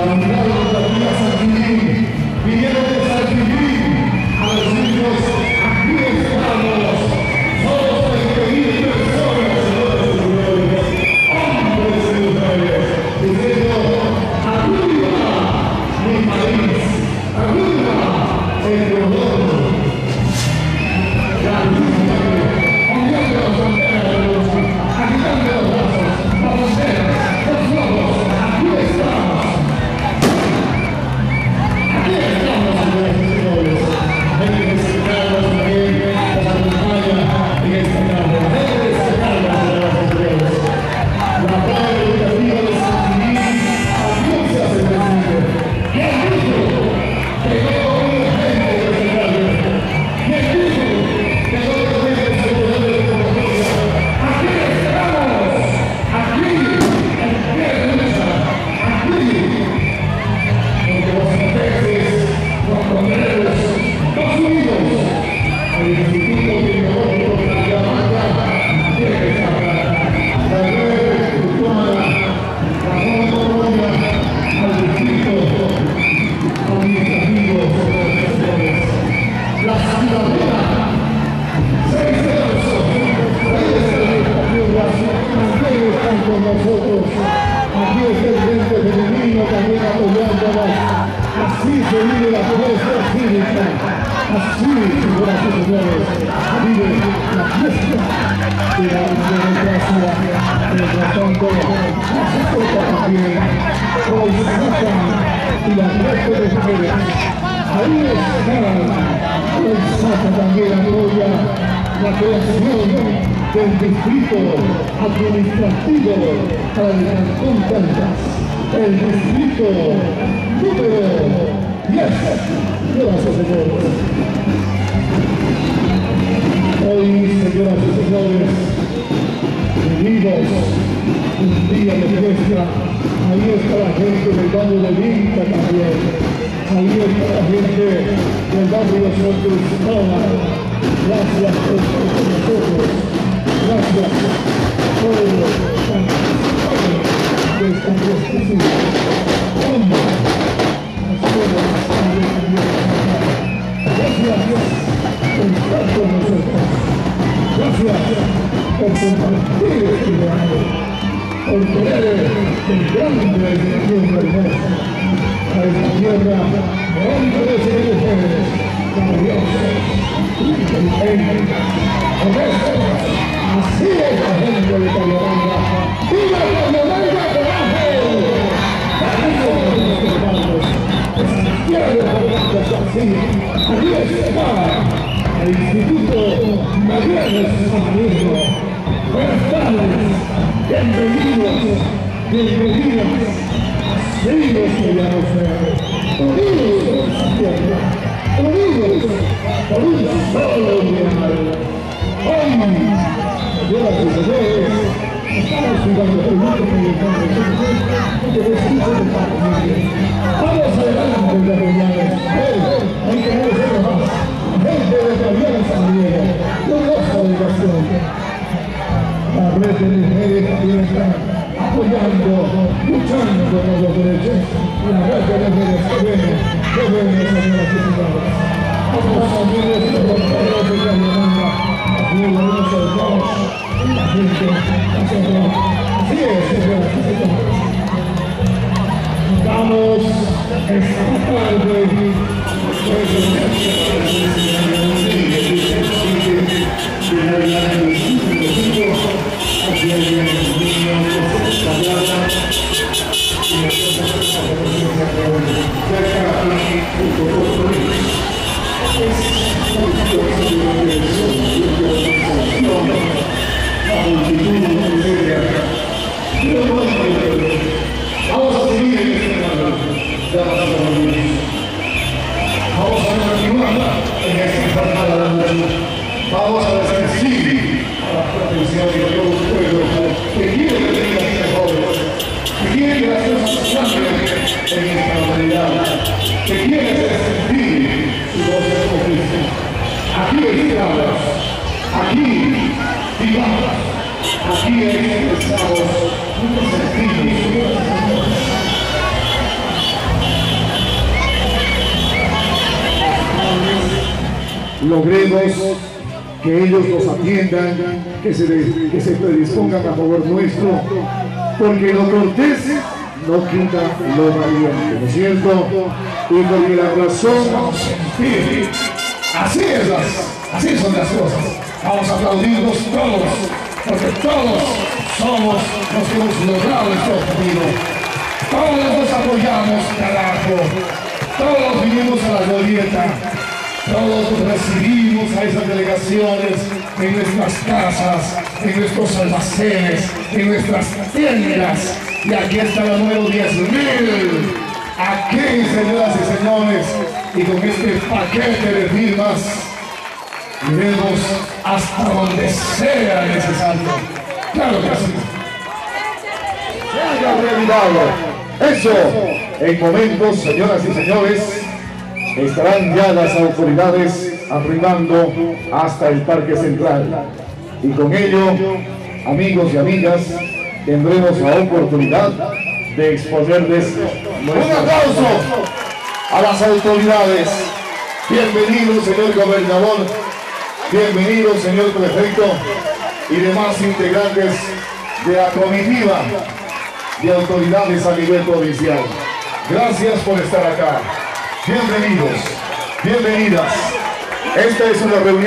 del distrito administrativo para el Cantón Caldas, el distrito número 10. Gracias, señores. Hoy, señoras y señores, vivimos un día de fiesta. Ahí está la gente del barrio de Vinca también. Ahí está la gente del barrio de San Cristóbal. Gracias por estar con nosotros. Gracias por esta fiesta. Gracias por estar con nosotros. Gracias por compartir este verano, por tener el grande de la tierra hermosa, a esta tierra de hombres y mujeres gloriosos, inteligentes, honestos. Así es la gente de Cayaranga. ¡Viva Cayaranga, coraje! ¡Cariño de nuestros hermanos! ¡Esa tierra de así! ¡Allí está el Instituto Mariano Samarino! Buenas tardes, bienvenidos, bienvenidas. Seguimos que ya no sé, unidos por esa tierra, unidos por un solo ideal. Hoy, señoras y señores, estamos jugando el mundo mexicano de vestido de familia. Vamos adelante, campeones. Hay que no ser más. Gente de Mariano Samarino, con nuestra delegación. La red de mujeres también está apoyando, luchando por los derechos. La red de mujeres, qué bueno, señoras y señores. Vamos a ver los compañeros de Cayaranga, aquí en la lucha de todos, la gente, nosotros. Así es, señoras y señores. Vamos esta tarde, vamos a seguir en este camino. Vamos a continuar en esta jornada de lucha. Vamos a decir sí a la protección de todo un pueblo que quiere que tenga vida joven, que quiere que las cosas cambien en esta humanidad, que quiere sentir su voz de justicia. Aquí estamos, aquí vivamos, aquí expresamos nuestros sentidos. logremos que ellos nos atiendan, que se predispongan a favor nuestro, porque lo cortés no quita lo valiente, ¿no es cierto? Y porque la razón, sí, así son las cosas. Vamos a aplaudirnos todos, porque todos somos los que hemos logrado este objetivo. Todos nos apoyamos, carajo. Todos vinimos a la glorieta. Todos recibimos a esas delegaciones en nuestras casas, en nuestros almacenes, en nuestras tiendas. Y aquí está la número 10.000. Aquí, señoras y señores, y con este paquete de firmas, iremos hasta donde sea necesario. Claro que sí. Se haya realizado. Eso, en momentos, señoras y señores, estarán ya las autoridades arribando hasta el Parque Central. Y con ello, amigos y amigas, tendremos la oportunidad de exponerles un aplauso a las autoridades. Bienvenido, señor gobernador, bienvenido, señor prefecto y demás integrantes de la comitiva de autoridades a nivel provincial. Gracias por estar acá. Bienvenidos, bienvenidas. Esta es una reunión